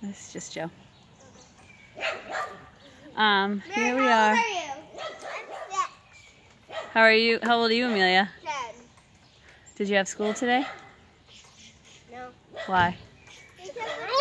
This is just Joe. Here we are. How old are you? I'm 6. How are you? How old are you, Amelia? 10. Did you have school today? No. Why? Because